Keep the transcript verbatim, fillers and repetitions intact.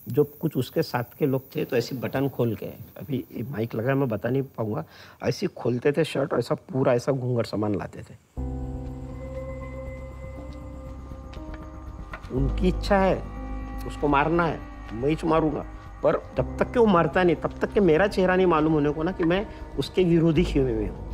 जो कुछ उसके साथ के लोग थे तो ऐसे बटन खोल के, अभी माइक लगा मैं बता नहीं पाऊंगा, ऐसे खोलते थे शर्ट, ऐसा पूरा ऐसा घूंघट सामान लाते थे। उनकी इच्छा है, उसको मारना है, मैं ही मारूंगा, पर जब तक कि वो मरता नहीं तब तक कि मेरा चेहरा नहीं मालूम होने को ना कि मैं उसके विरोधी क्यों में हूँ।